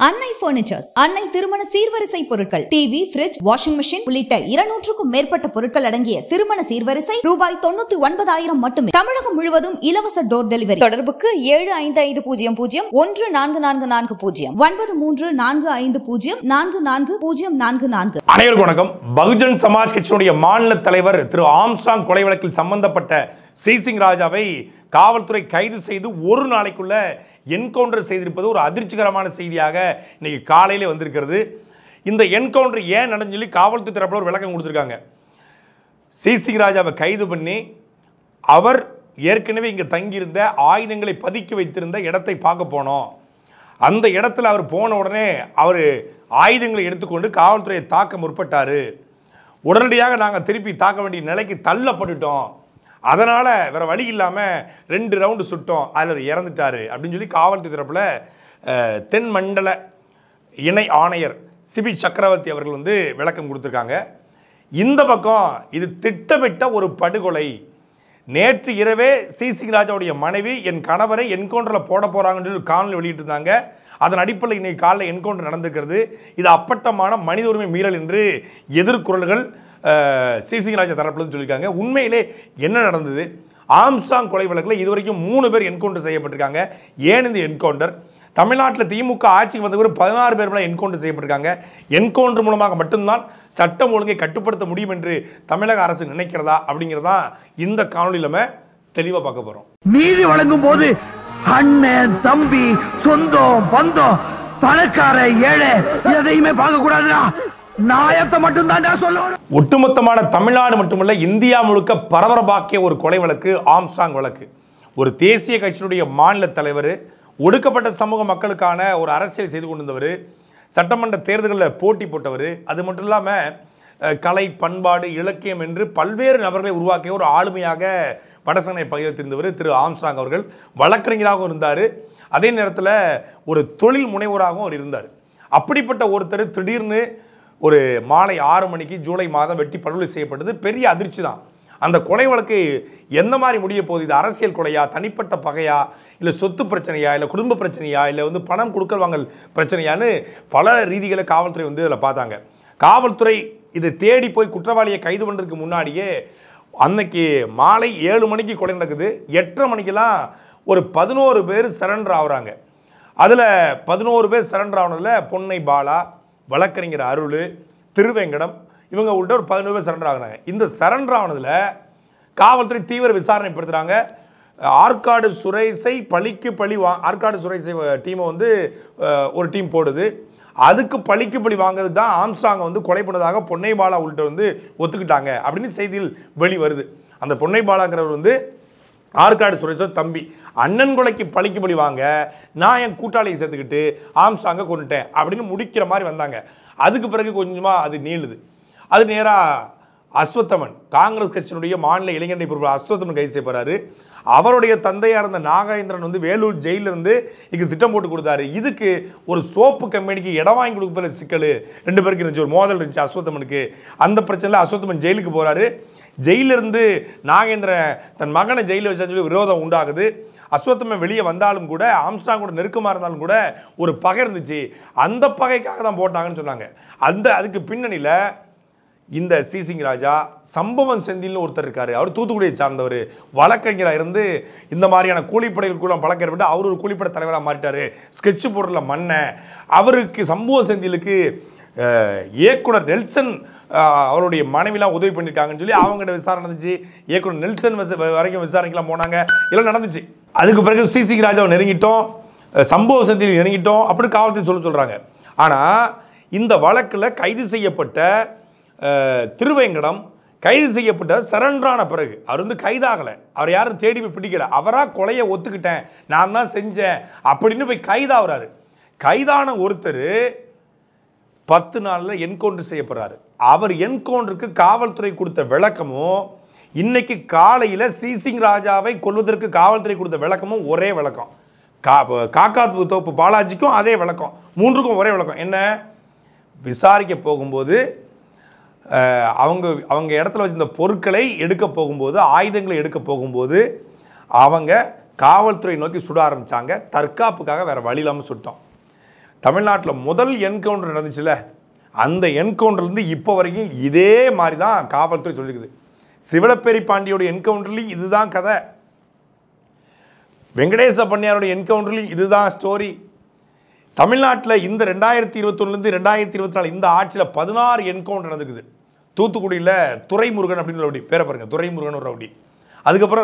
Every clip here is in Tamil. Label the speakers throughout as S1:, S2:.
S1: அன்னை பர்னிச்சர்ஸ், அன்னை திருமண சீர்வரிசை பொருட்கள், டிவி, ஃபிரிட்ஜ், வாஷிங் மெஷின் உள்ளிட்ட 200க்கும் மேற்பட்ட பொருட்கள் அடங்கிய திருமண சீர்வரிசை ரூபாய் 99,000 மட்டுமே. தமிழகம் முழுவதும் இலவச டோர் டெலிவரி. தொடர்புக்கு 7550014440 9345044044.
S2: அனைவருக்கும் வணக்கம். பகுஜன் சமாஜ் கட்சியினுடைய மாநில தலைவர் திரு ஆம்ஸ்ட்ராங் கொலை வழக்கில் சம்பந்தப்பட்ட சிசிங் ராஜாவை காவல்துறை கைது செய்து ஒரு நாளைக்குள்ள என்கவுண்டர் செய்திருப்பது ஒரு அதிர்ச்சிகரமான செய்தியாக இன்னைக்கு காலையிலே வந்திருக்கிறது. இந்த என்கவுண்டர் ஏன் நடந்து சொல்லி காவல்துறை தரப்பில் ஒரு விளக்கம் கொடுத்துருக்காங்க. சிசிங் ராஜாவை கைது பண்ணி அவர் ஏற்கனவே இங்கே தங்கியிருந்த ஆயுதங்களை பதுக்கி வைத்திருந்த இடத்தை பார்க்க போனோம். அந்த இடத்துல அவர் போன உடனே அவர் ஆயுதங்களை எடுத்துக்கொண்டு காவல்துறையை தாக்க முற்பட்டார். உடனடியாக நாங்கள் திருப்பி தாக்க வேண்டிய நிலைக்கு தள்ளப்பட்டுட்டோம். அதனால் வேறு வழி இல்லாமல் 2 ரவுண்டு சுட்டோம், அதில் இறந்துட்டார் அப்படின்னு சொல்லி காவல்துறை தரப்பில் தென் மண்டல இணை ஆணையர் சிபி சக்கரவர்த்தி அவர்கள் விளக்கம் கொடுத்துருக்காங்க. இந்த பக்கம் இது திட்டமிட்ட ஒரு படுகொலை. நேற்று இரவே சிசிங் ராஜாவுடைய மனைவி என் கணவரை என்கவுண்டரில் போட போகிறாங்கன்னு சொல்லி காணொலி வெளியிட்டிருந்தாங்க. அதன் அடிப்படையில் இன்றைக்கி காலையில் என்கவுண்டர் நடந்திருக்கிறது. இது அப்பட்டமான மனித உரிமை மீறல் என்று எதிர்குரல்கள் சிசிங் ராஜா தரப்புல சொல்லியிருக்காங்க. உண்மையிலே என்ன நடந்தது? ஆம்ஸ்ட்ராங் கொலை வழக்கில் இதுவரைக்கும் 3 பேர் என்கவுண்டர் செய்யப்பட்டிருக்காங்க. ஏன் இந்த என்கவுண்டர்? தமிழ்நாட்டில் திமுக ஆட்சிக்கு வந்த ஒரு 16 பேர் மேலே என்கவுண்டர் செய்யப்பட்டிருக்காங்க. என்கவுண்டர் மூலமாக மட்டும்தான் சட்டம் ஒழுங்கை கட்டுப்படுத்த முடியும் என்று தமிழக அரசு நினைக்கிறதா அப்படிங்கிறதா இந்த காணொலியில் நம்ம தெளிவாக பார்க்க போகிறோம். நீதி வழங்கும் போது அண்ணன், தம்பி, சொந்தம், பந்தம், பணக்கார, ஏழை எதையுமே பார்க்க கூடாதுடா. நாயத்தை மட்டும் தான் சொல்லணும். ஒட்டுமொத்தமான தமிழ்நாடு மட்டுமல்ல, இந்தியா முழுக்க பரபரப்பாக்கிய ஒரு கொலை வழக்கு ஆம்ஸ்ட்ராங் வழக்கு. ஒரு தேசிய கட்சியினுடைய மாநில தலைவர், ஒடுக்கப்பட்ட சமூக மக்களுக்கான ஒரு அரசியல் செய்து கொண்டிருந்தவர், சட்டமன்ற தேர்தல்களில் போட்டி போட்டவர், அது மட்டும் இல்லாமல் கலை, பண்பாடு, இலக்கியம் என்று பல்வேறு நபர்களை உருவாக்கிய ஒரு ஆளுமையாக வடசென்னை பகுதியில் தெரிந்தவர் திரு ஆம்ஸ்ட்ராங் அவர்கள். வழக்கறிஞராகவும் இருந்தார், அதே நேரத்தில் ஒரு தொழில் முனைவோராகவும் அவர் இருந்தார். அப்படிப்பட்ட ஒருத்தர் திடீர்னு ஒரு மாலை 6 மணிக்கு ஜூலை மாதம் வெட்டி படுகொலை செய்யப்பட்டது பெரிய அதிர்ச்சி தான். அந்த கொலை வழக்கு எந்த மாதிரி முடிய போகுது? இது அரசியல் கொலையா, தனிப்பட்ட பகையா, இல்லை சொத்து பிரச்சனையா, இல்லை குடும்ப பிரச்சனையா, இல்லை பணம் கொடுக்கல் வாங்கல் பிரச்சனையான்னு பல ரீதிகளை காவல்துறை இதில் பார்த்தாங்க. காவல்துறை இதை தேடி போய் குற்றவாளியை கைது பண்ணுறதுக்கு முன்னாடியே அன்னைக்கு மாலை 7 மணிக்கு கொலை நடக்குது. 8:30 மணிக்கெல்லாம் ஒரு 11 பேர் சரண்டர் ஆகுறாங்க. அதில் 11 பேர் சரண்டர் ஆனதில் பொன்னை பாலா, வழக்கறிஞர் அருள், திருவேங்கடம், இவங்க உள்ள ஒரு 11 பேர் சரண்டர் ஆகுறாங்க. இந்த சரண்டர் ஆனதில் காவல்துறை தீவிர விசாரணைப்படுத்துகிறாங்க. ஆற்காடு சுரேஷை பழிக்கு பழி ஆற்காடு சுரேஷை டீமை ஒரு டீம் போடுது. அதுக்கு பழிக்கு பழி வாங்கிறது தான் ஆம்ஸ்ட்ராங்கை கொலை பண்ணதாக பொன்னை பாலா உள்ளிட்ட ஒத்துக்கிட்டாங்க அப்படின்னு செய்தியில் வெளி வருது. அந்த பொன்னை பாலாங்கிறவர் ஆற்காடு சுரேஷோட தம்பி. அண்ணன் கொலைக்கு பழிக்கு பழி வாங்க நான் என் கூட்டாளியை சேர்த்துக்கிட்டு ஆம்ஸ்ட்ராங்கை கொண்டுட்டேன் அப்படின்னு முடிக்கிற மாதிரி வந்தாங்க. அதுக்கு பிறகு கொஞ்சமாக அது நீளுது. அது நேராக அஸ்வத்தமன், காங்கிரஸ் கட்சியினுடைய மாநில இளைஞரணி பொறுப்பு அஸ்வத்தமன் கைது செய்யப்படுறாரு. அவருடைய தந்தையாக இருந்த நாகேந்திரன் வேலூர் ஜெயிலிருந்து இங்கே திட்டம் போட்டு கொடுத்தாரு. இதுக்கு ஒரு சோப்பு கம்பெனிக்கு இடம் வாங்கி கொடுக்குற சிக்கல் 2 பேருக்கு இருந்துச்சு. ஒரு மோதல் இருந்துச்சு அஸ்வத்தமனுக்கு. அந்த பிரச்சனையில் அஸ்வத்தமன் ஜெயிலுக்கு போகிறாரு. ஜெயிலிருந்து நாகேந்திரன் தன் மகனை ஜெயிலில் வச்சான்னு சொல்லி விரோதம் உண்டாகுது. அஸ்வத்தமன் வெளியே வந்தாலும் கூட, ஆம்ஸ்ட்ராங் கூட நெருக்கமாக இருந்தாலும் கூட ஒரு பகை இருந்துச்சு. அந்த பகைக்காக தான் போட்டாங்கன்னு சொன்னாங்க. அதுக்கு பின்னணியில் இந்த சிசிங் ராஜா சம்பவம் செந்தில்னு ஒருத்தர் இருக்கார். அவர் தூத்துக்குடியை சார்ந்தவர், வழக்கறிஞராக இருந்து இந்த மாதிரியான கூலிப்படைகளுக்குள்ள பழக்கம் ஏற்பட்டு அவர் ஒரு கூலிப்படை தலைவராக மாறிட்டார். ஸ்கெட்சு போடுறல மண்ணை அவருக்கு சம்பவம் செந்திலுக்கு இயக்குனர் நெல்சன் அவருடைய மனைவிலாம் உதவி பண்ணியிருக்காங்கன்னு சொல்லி அவங்ககிட்ட விசாரணை நடந்துச்சு. இயக்குனர் நெல்சன் வரைக்கும் விசாரணைக்கெல்லாம் போனாங்க. இதெல்லாம் நடந்துச்சு. அதுக்கு பிறகு சிசிங் ராஜாவை நெருங்கிட்டோம், சம்பவ செந்தில் நெருங்கிட்டோம் அப்படி காவல்துறை சொல்கிறாங்க. ஆனால் இந்த வழக்கில் கைது செய்யப்பட்ட திருவேங்கடம் கைது செய்யப்பட்ட சரண்டரான பிறகு அவர் கைதாகலை. அவர் யாரும் தேடி போய் பிடிக்கல. அவராக கொலையை ஒத்துக்கிட்டேன், நான் தான் செஞ்சேன் அப்படின்னு போய் கைதாகிறாரு. கைதான ஒருத்தர் 10 நாளில் என்கவுண்டர் செய்யப்படுறாரு. அவர் என்கவுண்டருக்கு காவல்துறை கொடுத்த விளக்கமும் இன்னைக்கு காலையில் சிசிங் ராஜாவை கொல்வதற்கு காவல்துறை கொடுத்த விளக்கமும் ஒரே விளக்கம். காக்கா தோப்பு பாலாஜிக்கும் அதே விளக்கம், 3க்கும் ஒரே விளக்கம். என்ன? விசாரிக்க போகும்போது அவங்க இடத்துல வச்சிருந்த பொருட்களை எடுக்க போகும்போது, ஆயுதங்களை எடுக்க போகும்போது அவங்க காவல்துறை நோக்கி சுட ஆரம்பித்தாங்க. தற்காப்புக்காக வேறு வழி இல்லாமல் சுட்டோம். தமிழ்நாட்டில் முதல் என்கவுண்டர் நடந்துச்சுல, அந்த என்கவுண்டர்லேருந்து இப்போ வரைக்கும் இதே மாதிரி தான் காவல்துறை சொல்லியிருக்குது. சிவலப்பேரி பாண்டியோட என்கவுண்டர்லையும் இதுதான் கதை, வெங்கடேச பண்ணையாரோட என்கவுண்டர்லையும் இதுதான் ஸ்டோரி. தமிழ்நாட்டில் இந்த 2021 2024 இந்த ஆட்சியில் 16 என்கவுண்டர் நடந்துக்குது. தூத்துக்குடியில் துரைமுருகன் அப்படின்னு ரவுடி, பேரை பாருங்க, துரைமுருகன் ஒரு ரவுடி. அதுக்கப்புறம்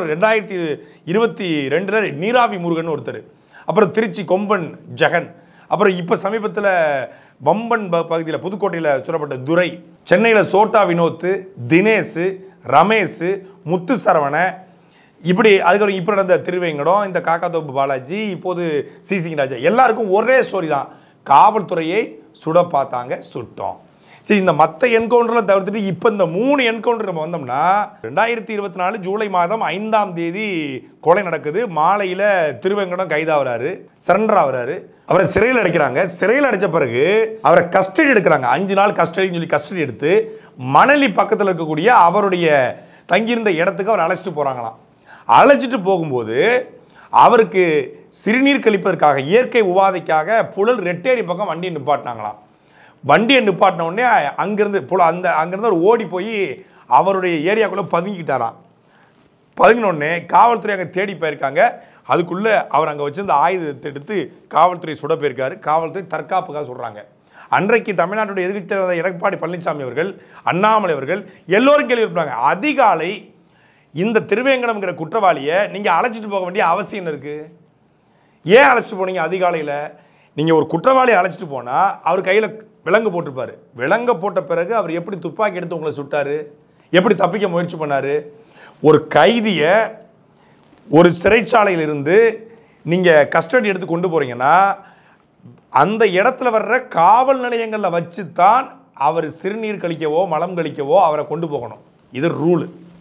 S2: 2022 நீராவி முருகன் ஒருத்தர், அப்புறம் திருச்சி கொம்பன் ஜெகன், அப்புறம் இப்போ சமீபத்தில் வம்பன் பகுதியில் புதுக்கோட்டையில் சொல்லப்பட்ட துரை, சென்னையில் சோட்டா வினோத், தினேஷ், ரமேஷ், முத்து சரவண, இப்படி அதுக்கப்புறம் இப்போ நடந்த திருவேங்கடம், இந்த காக்காத்தோப்பு பாலாஜி, இப்போது சிசிங் ராஜா, எல்லாருக்கும் ஒரே ஸ்டோரி தான். காவல்துறையை சுட பார்த்தாங்க, சுட்டோம். சரி, இந்த மற்ற என்கவுண்டர்லாம் தவிர்த்துட்டு இப்போ இந்த 3 என்கவுண்டர் நம்ம வந்தோம்னா 2024 ஜூலை மாதம் 5ஆம் தேதி கொலை நடக்குது. மாலையில் திருவேங்கடம் கைதாகிறாரு, சரண்டர் ஆகிறாரு. அவரை சிறையில் அடைக்கிறாங்க. சிறையில் அடைச்ச பிறகு அவரை கஸ்டடி எடுக்கிறாங்க. 5 நாள் கஸ்டடின்னு சொல்லி கஸ்டடி எடுத்து மணலி பக்கத்தில் இருக்கக்கூடிய அவருடைய தங்கியிருந்த இடத்துக்கு அவர் அழைச்சிட்டு போகிறாங்களாம். அழைச்சிட்டு போகும்போது அவருக்கு சிறுநீர் கழிப்பதற்காக, இயற்கை உபாதைக்காக புழல் ரெட்டேரி பக்கம் வண்டியை நிப்பாட்டினாங்களாம். வண்டியை நிப்பாட்டின உடனே அங்கேருந்து அங்கேருந்து அவர் ஓடி போய் அவருடைய ஏரியாக்குள்ளே பதுங்கிக்கிட்டாராம். பதுங்கினோடனே காவல்துறை அங்கே தேடி போயிருக்காங்க. அதுக்குள்ளே அவர் அங்கே வச்சிருந்த ஆயுதத்தை எடுத்து காவல்துறை சுட போயிருக்காரு. காவல்துறை தற்காப்புக்காக சொல்கிறாங்க. அன்றைக்கு தமிழ்நாட்டுடைய எதிர்க்கட்சித் தலைவர் எடப்பாடி பழனிசாமி அவர்கள், அண்ணாமலை அவர்கள் எல்லோரும் கேள்வி எழுப்புறாங்க. அதிகாலை இந்த திருவேங்கடம்ங்கிற குற்றவாளியை நீங்கள் அழைச்சிட்டு போக வேண்டிய அவசியம் இருக்குது. ஏன் அழைச்சிட்டு போனீங்க அதிகாலையில்? நீங்கள் ஒரு குற்றவாளியை அழைச்சிட்டு போனால் அவர் கையில் விலங்கு போட்டிருப்பார். விலங்கு போட்ட பிறகு அவர் எப்படி துப்பாக்கி எடுத்து உங்களை சுட்டார்? எப்படி தப்பிக்க முயற்சி பண்ணார்? ஒரு கைதியை ஒரு சிறைச்சாலையிலிருந்து நீங்கள் கஸ்டடி எடுத்து கொண்டு போகிறீங்கன்னா அந்த இடத்துல வர்ற காவல் நிலையங்களில் வச்சு தான் அவர் சிறுநீர் கழிக்கவோ மலம் கழிக்கவோ அவரை கொண்டு போகணும். இது ரூலு.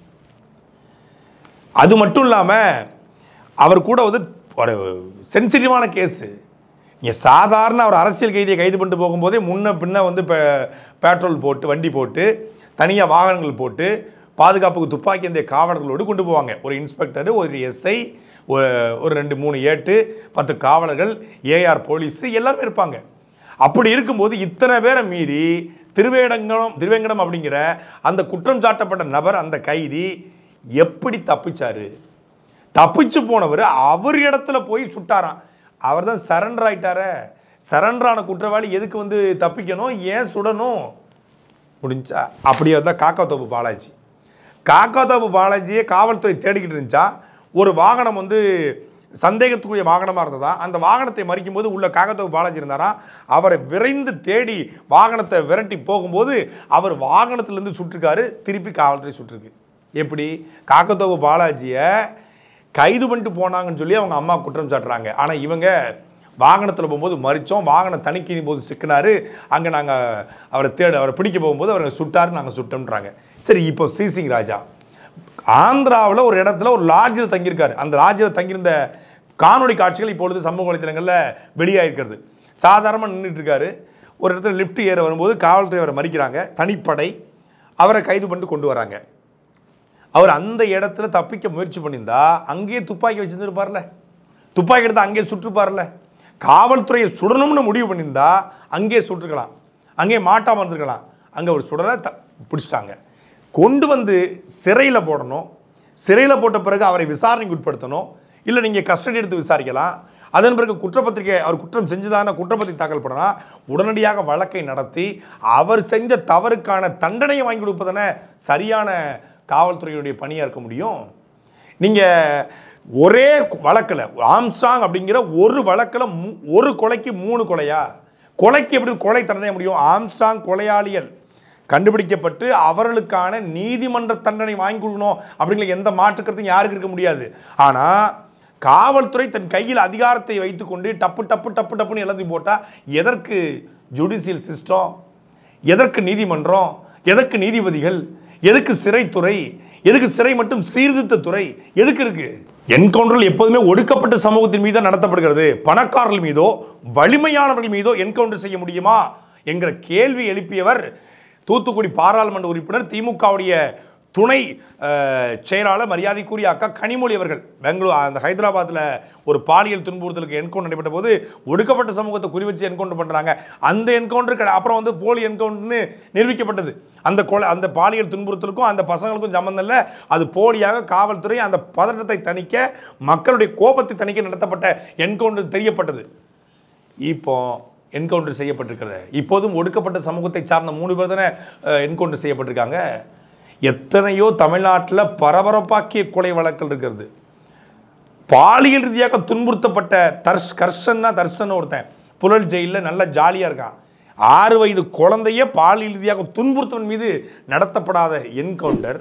S2: அது மட்டும் இல்லாமல் அவர் கூட வந்து ஒரு சென்சிட்டிவான கேஸு. நீங்கள் சாதாரண ஒரு அரசியல் கைதியை கைது பண்ணிட்டு போகும்போதே முன்ன பின்ன வந்து பெட்ரோல் போட்டு, வண்டி போட்டு, தனியாக வாகனங்கள் போட்டு, பாதுகாப்புக்கு துப்பாக்கி அந்த காவலர்களோடு கொண்டு போவாங்க. ஒரு இன்ஸ்பெக்டரு, ஒரு எஸ்ஐ, ஒரு 2-3 ஏட்டு, 10 காவலர்கள், ஏஆர் போலீஸு எல்லாருமே இருப்பாங்க. அப்படி இருக்கும்போது இத்தனை பேரை மீறி திருவேங்கடம் அப்படிங்கிற அந்த குற்றம் சாட்டப்பட்ட நபர், அந்த கைதி எப்படி தப்பிச்சாரு? தப்பிச்சு போனவர் அவர் இடத்துல போய் சுட்டாராம். அவர் தான் சரண்டர் ஆயிட்டார. சரண்டரான குற்றவாளி எதுக்கு வந்து தப்பிக்கணும், ஏன் சுடணும்? முடிஞ்சா அப்படியே தான் காக்காத்தோப்பு பாலாஜி. காக்காத்தோப்பு பாலாஜியை காவல்துறை தேடிக்கிட்டு இருந்துச்சா. ஒரு வாகனம் வந்து சந்தேகத்துக்குரிய வாகனமாக இருந்ததா. அந்த வாகனத்தை மறிக்கும் போது உள்ள காக்காத்தோப்பு பாலாஜி இருந்தாராம். அவரை விரைந்து தேடி வாகனத்தை விரட்டி போகும்போது அவர் வாகனத்திலேருந்து சுட்டிருக்காரு. திருப்பி காவல்துறை சுட்டிருக்கு. எப்படி? காக்காத்தோப்பு பாலாஜியை கைது பண்ணிட்டு போனாங்கன்னு சொல்லி அவங்க அம்மா குற்றம் சாட்டுறாங்க. ஆனால் இவங்க வாகனத்தில் போகும்போது மறித்தோம், வாகனம் தணிக்கையின் போது சிக்கினார், அங்கே நாங்கள் அவரை பிடிக்க போகும்போது அவரை சுட்டாரு, நாங்கள் சுட்டோம்ன்றாங்க. சரி, இப்போ சிசிங் ராஜா ஆந்திராவில் ஒரு இடத்துல ஒரு லாட்ஜில் தங்கியிருக்காரு. அந்த லாட்ஜில் தங்கியிருந்த காணொலி காட்சிகள் இப்பொழுது சமூக வலைத்தளங்களில் வெளியாகிருக்கிறது. சாதாரணமாக நின்றுட்டு இருக்காரு. ஒரு இடத்துல லிஃப்ட் ஏற வரும்போது காவல்துறை அவரை மறிக்கிறாங்க. தனிப்படை அவரை கைது பண்ணிட்டு கொண்டு வராங்க. அவர் அந்த இடத்துல தப்பிக்க முயற்சி பண்ணியிருந்தா அங்கேயே துப்பாக்கி வச்சுருந்துருப்பார்ல, துப்பாக்கி எடுத்து அங்கேயே சுட்டுருப்பார்ல. காவல்துறையை சுடணும்னு முடிவு பண்ணியிருந்தா அங்கேயே சுட்டுருக்கலாம், அங்கேயே மாட்டாமல் இருந்திருக்கலாம். அங்கே ஒரு சுடலை பிடிச்சிட்டாங்க, கொண்டு வந்து சிறையில் போடணும். சிறையில் போட்ட பிறகு அவரை விசாரணைக்கு உட்படுத்தணும். இல்லை நீங்கள் கஸ்டடி எடுத்து விசாரிக்கலாம். அதன் பிறகு குற்றப்பத்திரிகை, அவர் குற்றம் செஞ்சுதான குற்றப்பத்திரிகை தாக்கல் பண்ணால் உடனடியாக வழக்கை நடத்தி அவர் செஞ்ச தவறுக்கான தண்டனையை வாங்கி கொடுப்பதான சரியான காவல்துறையுடைய பணியாக இருக்க முடியும். நீங்கள் ஒரே வழக்கில் ஆம்ஸ்ட்ராங் அப்படிங்கிற ஒரு வழக்கில் ஒரு கொலைக்கு 3 கொலையா? கொலைக்கு எப்படி கொலை தண்டனை முடியும்? ஆம்ஸ்ட்ராங் கொலையாளிகள் கண்டுபிடிக்கப்பட்டு அவர்களுக்கான நீதிமன்ற தண்டனை வாங்கி கொடுக்கணும் அப்படிங்கிற எந்த மாற்றுக்கருத்தையும் யாருக்கு இருக்க முடியாது. ஆனால் காவல்துறை தன் கையில் அதிகாரத்தை வைத்துக்கொண்டு டப்பு டப்பு டப்பு டப்புன்னு எல்லாத்தையும் போட்டால் எதற்கு ஜுடிஷியல் சிஸ்டம்? எதற்கு நீதிமன்றம்? எதற்கு நீதிபதிகள்? எதுக்கு சிறைத்துறை? எதுக்கு சிறை மட்டும் சீர்திருத்த துறை எதுக்கு இருக்கு? என்கவுண்டரில் எப்போதுமே ஒடுக்கப்பட்ட சமூகத்தின் மீது நடத்தப்படுகிறது. பணக்காரர்கள் மீதோ வலிமையானவர்கள் மீதோ என்கவுண்டர் செய்ய முடியுமா என்கிற கேள்வி எழுப்பியவர் தூத்துக்குடி பாராளுமன்ற உறுப்பினர், திமுகவுடைய துணை செயலாளர் மரியாதைக்குரிய அக்கா கனிமொழி அவர்கள் பெங்களூர் அந்த ஹைதராபாத்தில் ஒரு பாலியல் துன்புறுத்தலுக்கு என்கவுண்டர் நடைபெற்ற போது ஒடுக்கப்பட்ட சமூகத்தை குறிவச்சு என்கவுண்டர் பண்ணுறாங்க. அந்த என்கவுண்டர் அப்புறம் வந்து போலி என்கவுண்டர்னு நிரூபிக்கப்பட்டது. அந்த பாலியல் துன்புறுத்தலுக்கும் அந்த பசங்களுக்கும் சம்பந்தம் இல்லை, அது போலியாக காவல்துறை அந்த பதட்டத்தை தணிக்க, மக்களுடைய கோபத்தை தணிக்க நடத்தப்பட்ட என்கவுண்டர் தெரியப்பட்டது. இப்போ என்கவுண்டர் செய்யப்பட்டிருக்கிறது. இப்போதும் ஒடுக்கப்பட்ட சமூகத்தை சார்ந்த 3 பேர் தானே என்கவுண்டர் செய்யப்பட்டிருக்காங்க. எத்தனையோ தமிழ்நாட்டில் பரபரப்பாக்கிய கொலை வழக்குகள் இருக்கிறது. பாலியல் ரீதியாக துன்புறுத்தப்பட்ட தர்ஷன் ஒருத்தன் புழல் ஜெயிலில் நல்லா ஜாலியாக இருக்கான். 6 வயது குழந்தைய பாலியல் ரீதியாக துன்புறுத்தவன் மீது நடத்தப்படாத என்கவுண்டர்,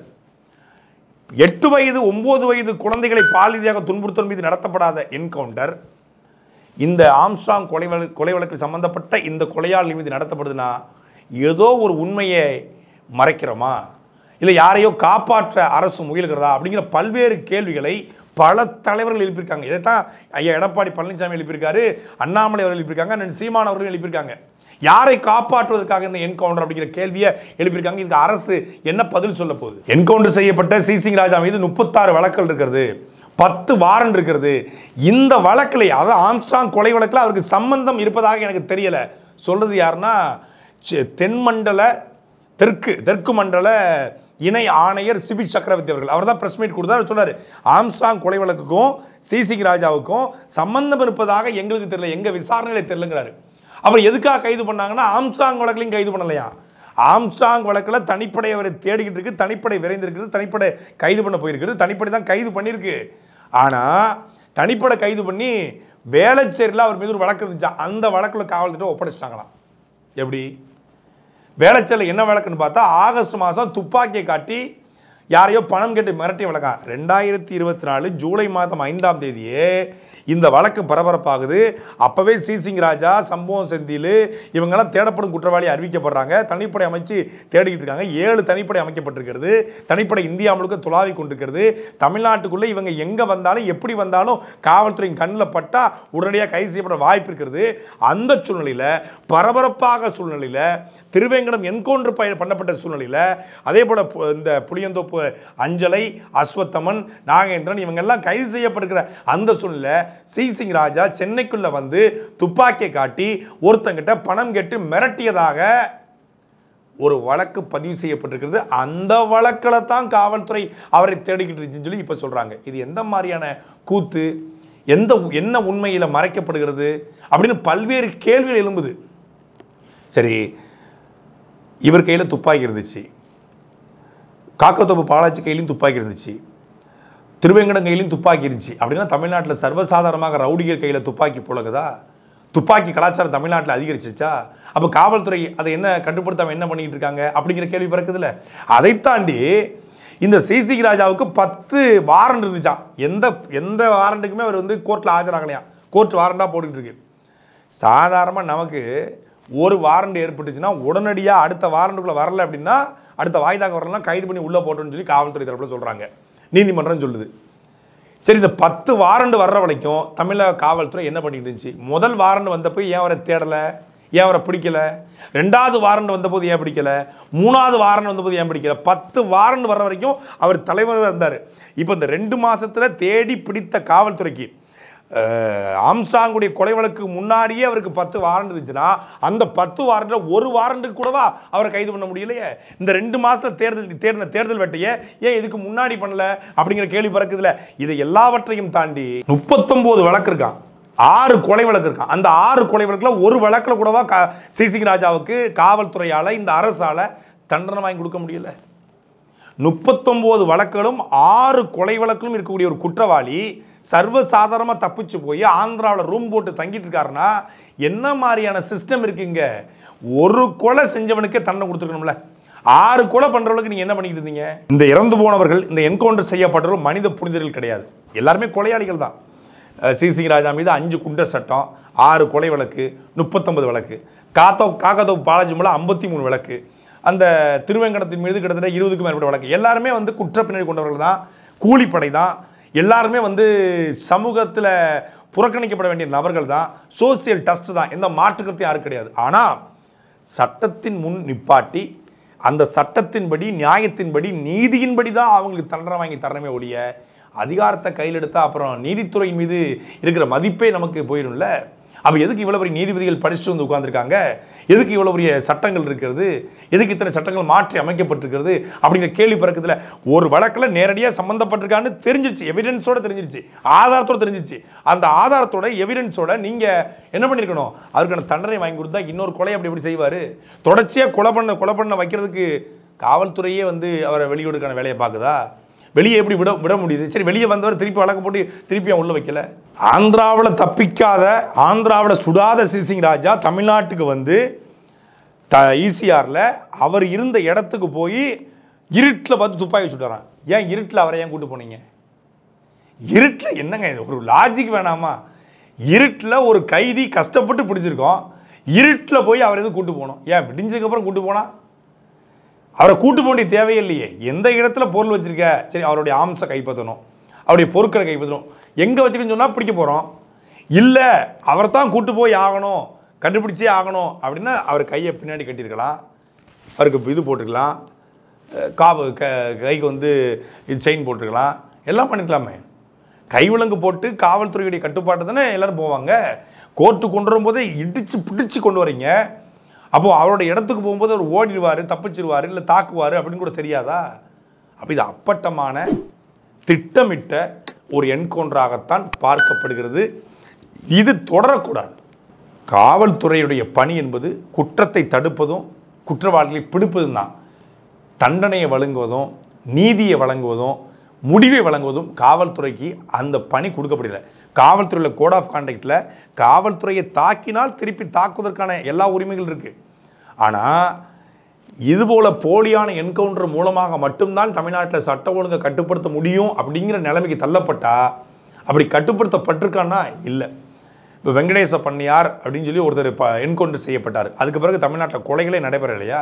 S2: 8 வயது 9 வயது குழந்தைகளை பாலியல் ரீதியாக துன்புறுத்தவன் மீது நடத்தப்படாத என்கவுண்டர், இந்த ஆம்ஸ்ட்ராங் கொலை வழக்கில் சம்பந்தப்பட்ட இந்த கொலையாளி மீது நடத்தப்படுதுன்னா ஏதோ ஒரு உண்மையை மறைக்கிறோமா, இல்லை யாரையோ காப்பாற்ற அரசு முயல்கிறதா அப்படிங்கிற பல்வேறு கேள்விகளை பல தலைவர்கள் எழுப்பியிருக்காங்க. இதைத்தான் ஐயா எடப்பாடி பழனிசாமி எழுப்பியிருக்காரு, அண்ணாமலை அவர்கள் எழுப்பியிருக்காங்க, அண்ணன் சீமான் அவர்கள் எழுப்பியிருக்காங்க. யாரை காப்பாற்றுவதற்காக இந்த என்கவுண்டர் அப்படிங்கிற கேள்வியை எழுப்பியிருக்காங்க. இதுக்கு அரசு என்ன பதில் சொல்ல போகுது? என்கவுண்டர் செய்யப்பட்ட சிசிங் ராஜா மீது 36 வழக்குகள் இருக்கிறது, 10 வாரண்ட் இருக்கிறது. இந்த வழக்கில், அதாவது ஆம்ஸ்ட்ராங் கொலை வழக்கில் அவருக்கு சம்பந்தம் இருப்பதாக எனக்கு தெரியல. சொல்றது யாருன்னா தென்மண்டல தெற்கு மண்டல இணை ஆணையர் சிபி சக்கரவர்த்தி அவர்கள். அவர் தான் பிரஸ் மீட் கொடுத்தார். சொன்னார், ஆம்ஸ்ட்ராங் கொலை வழக்குக்கும் சிசிங் ராஜாவுக்கும் சம்பந்தம் இருப்பதாக எங்களுக்கு தெரியல, எங்க விசாரணையில தெரியலங்கிறாரு. அப்புறம் எதுக்காக கைது பண்ணாங்கன்னா ஆம்ஸ்ட்ராங் வழக்கிலையும் கைது பண்ணலையா? ஆம்ஸ்ட்ராங் வழக்கில் தனிப்படை அவரை தேடிக்கிட்டு இருக்கு, தனிப்படை விரைந்திருக்கிறது, தனிப்படை கைது பண்ண போயிருக்கிறது, தனிப்படை தான் கைது பண்ணியிருக்கு. ஆனால் தனிப்படை கைது பண்ணி வேளச்சேரியில் அவர் மீது ஒரு வழக்கு இருந்துச்சா, அந்த வழக்கில் காவல்துறை ஒப்படைச்சிட்டாங்களாம். எப்படி? வேளச்சேரியில் என்ன வழக்குன்னு பார்த்தா ஆகஸ்ட் மாதம் துப்பாக்கியை காட்டி யாரையோ பணம் கேட்டு மிரட்டி வழக்கா. 2024 ஜூலை மாதம் 5ஆம் தேதியே இந்த வழக்கு பரபரப்பாகுது. அப்போவே சிசிங் ராஜா, சம்பவம் செந்தில் இவங்கெல்லாம் தேடப்படும் குற்றவாளி அறிவிக்கப்படுறாங்க. தனிப்படை அமைச்சு தேடிக்கிட்டு இருக்காங்க. 7 தனிப்படை அமைக்கப்பட்டிருக்கிறது. தனிப்படை இந்தியா முழுக்க துளாவி கொண்டிருக்கிறது. தமிழ்நாட்டுக்குள்ளே இவங்க எங்கே வந்தாலும் எப்படி வந்தாலும் காவல்துறையின் கண்ணில் பட்டால் உடனடியாக கைது செய்யப்பட வாய்ப்பு இருக்கிறது. அந்த சூழ்நிலையில், பரபரப்பாக சூழ்நிலையில், திருவேங்கடம் என்கவுண்டர் பண்ணப்பட்ட சூழ்நிலையில், அதே போல் இந்த புளியந்தோப்பு அஞ்சலை, அஸ்வத்தமன், நாகேந்திரன் இவங்கெல்லாம் கைது செய்யப்பட்டிருக்கிற அந்த சூழ்நிலை சிசிங் ராஜா சென்னைக்குள்ள வந்து துப்பாக்கியை காட்டி ஒருத்தங்கிட்ட பணம் கேட்டு மிரட்டியதாக ஒரு வழக்கு பதிவு செய்யப்பட்டிருக்கிறது. அந்த வழக்கில் தான் காவல்துறை அவரை தேடிக்கிட்டு இருந்துச்சுன்னு சொல்லி இப்போ சொல்றாங்க. இது எந்த மாதிரியான கூத்து, என்ன உண்மையில் மறைக்கப்படுகிறது அப்படின்னு பல்வேறு கேள்விகள் எழும்புது. சரி, இவர் கையில் துப்பாக்கி இருந்துச்சு, காக்கத்தோப்பு பாலாஜி கையிலையும் துப்பாக்கி இருந்துச்சு, திருவேங்கடம் கையிலையும் துப்பாக்கி இருந்துச்சு அப்படின்னா தமிழ்நாட்டில் சர்வசாதாரணமாக ரவுடிகள் கையில் துப்பாக்கி புழங்குதா? துப்பாக்கி கலாச்சாரம் தமிழ்நாட்டில் அதிகரிச்சிச்சா? அப்போ காவல்துறை அதை என்ன கட்டுப்படுத்தாமல் என்ன பண்ணிக்கிட்டு இருக்காங்க அப்படிங்கிற கேள்வி பிறக்குதுல்ல. அதை தாண்டி இந்த சிசிங் ராஜாவுக்கு 10 வாரண்ட் இருந்துச்சா. எந்த வாரண்ட்டுக்குமே அவர் வந்து கோர்ட்டில் ஆஜராகலையா. கோர்ட் வாரண்டாக போட்டுக்கிட்டு இருக்கு. சாதாரணமாக நமக்கு ஒரு வாரண்ட் ஏற்பட்டுச்சுன்னா உடனடியாக அடுத்த வாரண்டுக்குள்ளே வரல அப்படின்னா, அடுத்த வாய்தாக வரலாம் கைது பண்ணி உள்ளே போட்டோன்னு சொல்லி காவல்துறை தரப்பில் சொல்கிறாங்க, நீதிமன்றம் சொல்லுது. சரி, இந்த 10 வாரண்ட் வர்ற வரைக்கும் தமிழக காவல்துறை என்ன பண்ணிட்டு இருந்துச்சு? முதல் வாரண்ட் வந்தப்போ ஏன் அவரை தேடலை, ஏன் அவரை பிடிக்கல? 2வது வாரண்ட் வந்தபோது ஏன் பிடிக்கல? 3வது வாரண்ட் வந்தபோது ஏன் பிடிக்கல? 10 வாரண்ட் வர்ற வரைக்கும் அவர் தலைவராக இருந்தார். இப்போ இந்த 2 மாதத்தில் தேடி பிடித்த காவல்துறைக்கு ஆம்ஸ்ட்ராங்குடைய கொலை வழக்கு முன்னாடியே அவருக்கு 10 வாரண்ட் இருந்துச்சுன்னா அந்த 10 வாரண்ட்ல ஒரு வாரண்ட்டுக்கு கூடவா அவரை கைது பண்ண முடியலையே? இந்த 2 மாசத்துல தேர்தல் வேட்டையை ஏன் இதுக்கு முன்னாடி பண்ணல அப்படிங்கிற கேள்வி பிறக்குதுல. இதை எல்லாவற்றையும் தாண்டி 39 வழக்கு இருக்கான், 6 கொலை வழக்கு இருக்கான். அந்த 6 கொலை வழக்குல ஒரு வழக்குல கூடவா சிசிங் ராஜாவுக்கு காவல்துறையால, இந்த அரசால தண்டனை வாங்கி கொடுக்க முடியல. 39 வழக்குகளும் 6 கொலை வழக்கிலும் இருக்கக்கூடிய ஒரு குற்றவாளி சர்வசாதாரணமாக தப்பிச்சு போய் ஆந்திராவில் ரூம் போட்டு தங்கிட்டு இருக்காருன்னா என்ன மாதிரியான சிஸ்டம் இருக்குங்க? ஒரு கொலை செஞ்சவனுக்கே தண்டனை கொடுத்துருக்கணும்ல. 6 கொலை பண்ணுறவங்களுக்கு நீங்கள் என்ன பண்ணிக்கிட்டு இருந்தீங்க? இந்த இறந்து போனவர்கள், இந்த என்கவுண்டர் செய்யப்பட்டவர்கள் மனித புனிதர்கள் கிடையாது, எல்லாருமே கொலையாளிகள் தான். சிசிங் ராஜா மீது 5 குண்டர் சட்டம், 6 கொலை வழக்கு, 39 வழக்கு, காக்கத்தோப்பு பாலாஜி மூலம் 53 வழக்கு, அந்த திருவேங்கடத்தின் மீது கிட்டத்தட்ட 20க்கும் மேற்பட்ட வழக்கு. எல்லாருமே வந்து குற்ற பின்னணி கொண்டவர்கள் தான், கூலிப்படை தான், எல்லாருமே வந்து சமூகத்தில் புறக்கணிக்கப்பட வேண்டிய நபர்கள் தான், சோசியல் டஸ்ட் தான், எந்த மாற்றுக்கருத்தையும் யாரும் கிடையாது. ஆனால் சட்டத்தின் முன் நிப்பாட்டி அந்த சட்டத்தின்படி, நியாயத்தின்படி, நீதியின்படி தான் அவங்களுக்கு தண்டனை வாங்கி தரணுமே ஒழிய அதிகாரத்தை கையில் எடுத்தால் அப்புறம் நீதித்துறை மீது இருக்கிற மதிப்பே நமக்கு போயிடும்ல. அப்போ எதுக்கு இவ்வளோ பெரிய நீதிபதிகள் படிச்சுட்டு வந்து உட்காந்துருக்காங்க? எதுக்கு இவ்வளோ பெரிய சட்டங்கள் இருக்கிறது? எதுக்கு இத்தனை சட்டங்கள் மாற்றி அமைக்கப்பட்டிருக்கிறது அப்படிங்கிற கேள்வி பிறக்குதுல. ஒரு வழக்கில் நேரடியாக சம்மந்தப்பட்டிருக்கான்னு தெரிஞ்சிருச்சு, எவிடன்ஸோட தெரிஞ்சிருச்சு, ஆதாரத்தோடு தெரிஞ்சிருச்சு. அந்த ஆதாரத்தோட எவிடன்ஸோட நீங்கள் என்ன பண்ணியிருக்கணும்? அதுக்கான தண்டனை வாங்கி கொடுத்தா இன்னொரு கொலை அப்படி எப்படி செய்வார்? தொடர்ச்சியாக கொலை பண்ண வைக்கிறதுக்கு காவல்துறையே வந்து அவரை வெளியிடுக்கான வேலையை பார்க்குதா? வெளியே எப்படி விட முடியுது? சரி, வெளியே வந்தவர் திருப்பி வழக்கு போட்டு திருப்பி உள்ள வைக்கல. ஆந்திராவில் தப்பிக்காத, ஆந்திராவில் சுடாத சிசிங் ராஜா தமிழ்நாட்டுக்கு வந்து ஈசிஆரில் அவர் இருந்த இடத்துக்கு போய் இருட்டில் பார்த்து துப்பாக்கி சுட்டுறான். ஏன் இருட்டில் அவரை ஏன் கூட்டு போனீங்க? இருட்டில் என்னங்க இது? ஒரு லாஜிக் வேணாமா? இருட்டில் ஒரு கைதி கஷ்டப்பட்டு பிடிச்சிருக்கோம், இருட்டில் போய் அவரை எதுவும் கூட்டு போகணும்? ஏன் விடிஞ்சதுக்கப்புறம் கூட்டு போனால் அவரை கூட்டு போக வேண்டிய தேவையே இல்லையே. எந்த இடத்துல பொருள் வச்சிருக்க, சரி அவருடைய ஆம்சை கைப்பற்றணும், அவருடைய பொருட்களை கைப்பற்றணும். எங்கே வச்சுருக்குன்னு சொன்னால் பிடிக்க போகிறோம். இல்லை அவரை தான் கூட்டு போய் ஆகணும், கண்டுபிடிச்சே ஆகணும் அப்படின்னா அவர் கையை பின்னாடி கட்டியிருக்கலாம், அவருக்கு இது போட்டுருக்கலாம், கைக்கு வந்து செயின் போட்டுருக்கலாம், எல்லாம் பண்ணிக்கலாமே. கைவிலங்கு போட்டு காவல்துறையுடைய கட்டுப்பாட்டு தானே எல்லோரும் போவாங்க. கோர்ட்டு கொண்டு வரும்போதே இடித்து பிடிச்சி கொண்டு வரீங்க. அப்போது அவருடைய இடத்துக்கு போகும்போது அவர் ஓடிடுவார், தப்பிச்சிருவார், இல்லை தாக்குவார் அப்படின்னு கூட தெரியாதா? அப்போ இது அப்பட்டமான திட்டமிட்ட ஒரு என்கவுண்டராகத்தான் பார்க்கப்படுகிறது. இது தொடரக்கூடாது. காவல்துறையுடைய பணி என்பது குற்றத்தை தடுப்பதும் குற்றவாளிகளை பிடிப்பதும் தான். தண்டனையை வழங்குவதும் நீதியை வழங்குவதும் முடிவை வழங்குவதும் காவல்துறைக்கு அந்த பணி கொடுக்கப்படல. காவல்துறையில் கோட் ஆஃப் கான்டக்டில் காவல்துறையை தாக்கினால் திருப்பி தாக்குவதற்கான எல்லா உரிமைகள் இருக்குது. ஆனால் இதுபோல் போலியான என்கவுண்டர் மூலமாக மட்டும்தான் தமிழ்நாட்டில் சட்ட ஒழுங்கை கட்டுப்படுத்த முடியும் அப்படிங்கிற நிலைமைக்கு தள்ளப்பட்டால் அப்படி கட்டுப்படுத்தப்பட்டிருக்கான்னா இல்லை. இப்போ வெங்கடேச பண்ணையார் அப்படின்னு சொல்லி ஒருத்தர் என்கவுண்டர் செய்யப்பட்டார். அதுக்கு பிறகு தமிழ்நாட்டில் கொலைகளே நடைபெற இல்லையா?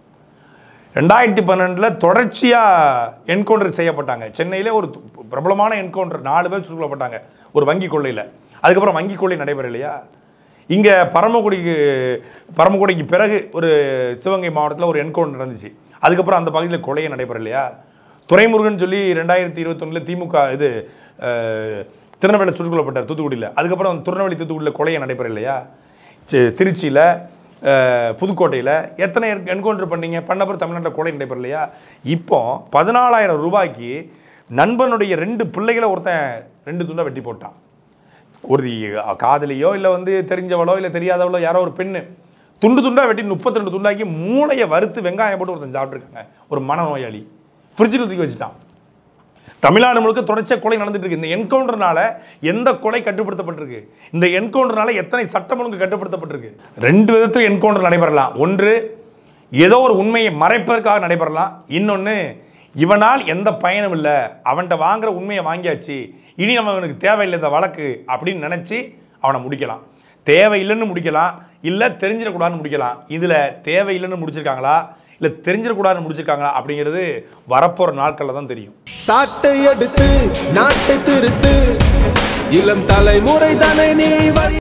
S2: 2012 தொடர்ச்சியாக என்கவுண்டர் செய்யப்பட்டாங்க. சென்னையில் ஒரு பிரபலமான என்கவுண்டர், 4 பேர் சுட்டுக்கொல்லப்பட்டாங்க ஒரு வங்கி கொள்ளையில். அதுக்கப்புறம் வங்கி கொள்ளை நடைபெற இல்லையா? இங்கே பரமக்குடிக்கு பிறகு ஒரு சிவகங்கை மாவட்டத்தில் ஒரு என்கவுண்டர் நடந்துச்சு. அதுக்கப்புறம் அந்த பகுதியில் கொலையை நடைபெற இல்லையா? துரைமுருகன் சொல்லி 2021 திமுக இது திருநெல்வேலியில் சுட்டுக்கொல்லப்பட்டார் தூத்துக்குடியில். அதுக்கப்புறம் திருநெல்வேலி தூத்துக்குடியில் கொலையை நடைபெற இல்லையா? திருச்சியில், புதுக்கோட்டையில் எத்தனை என்கவுண்டர் பண்ணீங்க? பண்ணப்பறம் தமிழ்நாட்டில் கொலை நடைபெற இல்லையா? இப்போ 14,000 ரூபாய்க்கு நண்பனுடைய 2 பிள்ளைகளை ஒருத்தன் 2 துண்டை வெட்டி போட்டான். ஒரு காதலியோ இல்லை வந்து தெரிஞ்சவளோ இல்லை தெரியாதவளோ யாரோ ஒரு பெண்ணு துண்டு துண்டாக வெட்டி 32 துண்டாக்கி மூளையை வறுத்து வெங்காயம் போட்டு ஒருத்தன் சாப்பிட்ருக்காங்க. ஒரு மனநோயாளி ஃப்ரிட்ஜில் தூக்கி வச்சுட்டான். தமிழ்நாடு முழுக்க தொடர்ச்சியாக கொலை நடந்துட்டு இருக்கு. இந்த என்கவுண்டர்னால எந்த கொலை கட்டுப்படுத்தப்பட்டிருக்கு? இந்த என்கவுண்டர்னால எத்தனை சட்டம் ஒழுங்கு கட்டுப்படுத்தப்பட்டிருக்கு? 2 விதத்தில் என்கவுண்டர் நடைபெறலாம். ஒன்று ஏதோ ஒரு உண்மையை மறைப்பதற்காக நடைபெறலாம். இன்னொன்று இவனால் எந்த பயனும் இல்லை, அவன்கிட்ட வாங்குற உண்மையை வாங்கியாச்சு, இனி நம்ம அவனுக்கு தேவையில்லை இந்த வழக்கு அப்படின்னு நினச்சி அவனை முடிக்கலாம். தேவையில்லைன்னு முடிக்கலாம், இல்லை தெரிஞ்சிடக்கூடாதுன்னு முடிக்கலாம். இதில் தேவையில்லைன்னு முடிச்சிருக்காங்களா இல்லை தெரிஞ்சிடக்கூடாதுன்னு முடிச்சிருக்காங்களா அப்படிங்கிறது வரப்போகிற நாட்களில் தான் தெரியும்.
S3: சாட்டை எடுத்து நாட்டை திருத்து, இளம் தலைமுறை தானே நீ